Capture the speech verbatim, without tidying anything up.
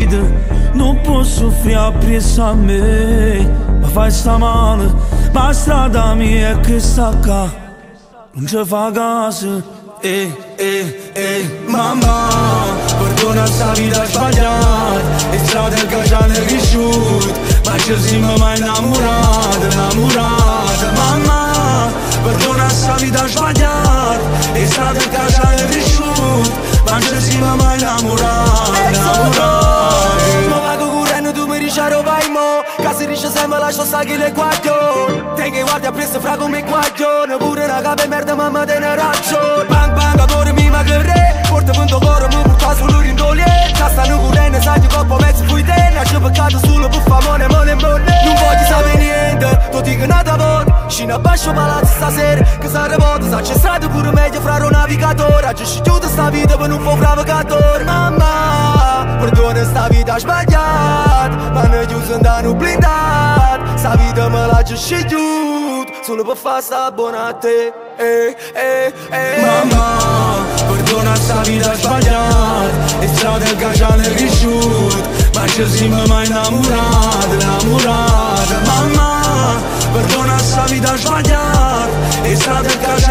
vida. Não posso sofrer preço a mim. Mas vai estar mal. Mas strada mia è questa qua. Non ci fa caso. Eh, eh, eh, mamma, perdona sta vita sbagliata. E strade che ci hanno cresciuto, ma ci siamo mai innamorati, innamorati. Mamma, perdona sta vita sbagliata. E strade che ci hanno cresciuto, ma ci siamo mai innamorati, innamorati. Ma vago correndo tu mi dici a vai mo. Che si dice sempre lascio stare che le guaglione. Tengo guardia presto fra come guaglione. Pure una capa e merda mamma te ne ragione. Bang bang amore mi ma che re. Porta punto coro mi porta solo rindole. Già stanno correndo sai che corpo mezzo fui te. Nasce peccato solo per fa mone mone mone. Non voglio sapere niente, tu dico nata volta. Scina a bascio palazzo stasera. Che sarà volta sa c'è stato pure meglio fra un navigatore. Oggi ci chiude sta vita per un po' navigatore. Mamma, perdona sta vita sbagliata. Ma noi chiuso andando blindato. Sta vita me l'ha già scegliuta. Solo per far sta buona a te. Eh, eh, eh. Mamma, perdona sta vita sbagliata. E strade che ci hanno cresciuto, ma ci siamo mai innamorati, innamorati. Mamma, perdona sta vita sbagliata. E strade che ci